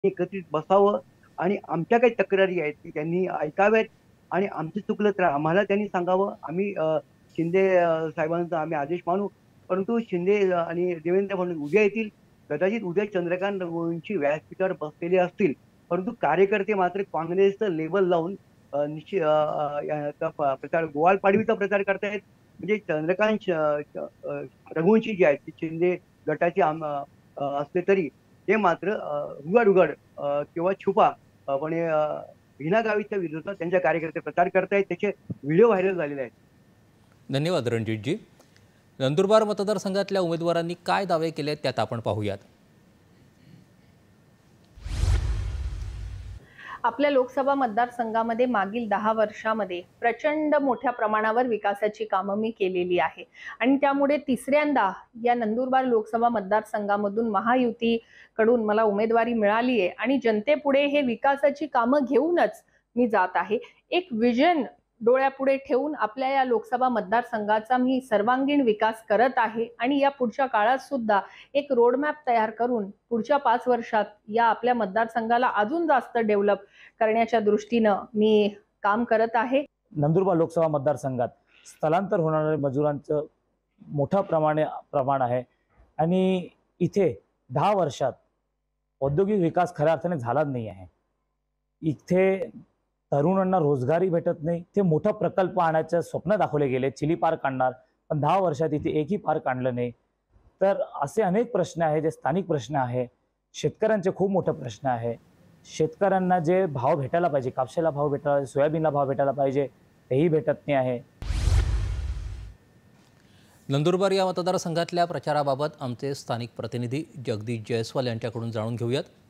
एकत्रित बसावं आणि आमच्या काही तक्रारी आहेत की त्यांनी ऐकाव्यात आणि आमचं चुकलं तर आम्हाला त्यांनी सांगावं. आम्ही शिंदे साहेबांचा आम्ही आदेश मानू. परंतु शिंदे आणि देवेंद्र फडणवीस उद्या येतील. कदाचित उद्या चंद्रकांत वंशी व्यासपीठावर बसलेले असतील. परंतु कार्यकर्ते मात्र काँग्रेसचं लेबल लावून याचा प्रचार गोवालपाडवीचा प्रचार करतायत. म्हणजे चंद्रकांत रघुवंशी जे आहेत ते शिंदे गटाचे असले तरी ते मात्र उघड उघड किंवा छुपा पण हिना गावीच्या विरोधात त्यांच्या कार्यकर्ते प्रचार करतायत. त्याचे व्हिडिओ व्हायरल झालेले आहेत. धन्यवाद रणजितजी. नंदुरबार मतदारसंघातल्या उमेदवारांनी काय दावे केले त्यात आपण पाहूयात. आपल्या लोकसभा मतदारसंघामध्ये मागील 10 वर्षामध्ये प्रचंड मोठ्या प्रमाणावर विकासाची कामं मी केलेली आहे आणि त्यामुळे तिसऱ्यांदा या नंदुरबार लोकसभा मतदारसंघामधून महायुतीकडून मला उमेदवारी मिळाली आहे आणि जनतेपुढे हे विकासाची कामं घेऊनच मी जात आहे. एक विजन डोळ्यापुढे ठेवून आपल्या या लोकसभा मतदारसंघाचा मी सर्वांगीण विकास करत आहे आणि या पुढच्या काळात सुद्धा एक रोडमॅप तयार करून पुढच्या 5 वर्षात या आपल्या मतदारसंघाला अजून जास्त डेव्हलप करण्याच्या दृष्टीनं मी काम करत आहे. नंदुरबार लोकसभा मतदारसंघात स्थलांतर होणाऱ्या मजुरांचं मोठा प्रमाण आहे आणि इथे 10 वर्षात औद्योगिक विकास खऱ्या अर्थाने झालाच नाही आहे. इथे तरुणांना रोजगारी भेटत नाही. ते मोठा प्रकल्प आणायचं स्वप्न दाखवले गेले, चिली पार्क आणणार, पण 10 वर्षात इथे एकही पार्क आणलं नाही. तर असे अनेक प्रश्न आहे, जे स्थानिक प्रश्न आहे. शेतकऱ्यांचे खूप मोठे प्रश्न आहे. शेतकऱ्यांना जे भाव भेटायला पाहिजे, कापसाला भाव भेटायला पाहिजे, सोयाबीनला भाव भेटायला पाहिजे, तेही भेटत नाही आहे. नंदुरबार या मतदारसंघातल्या प्रचाराबाबत आमचे स्थानिक प्रतिनिधी जगदीश जयस्वाल यांच्याकडून जाणून घेऊयात.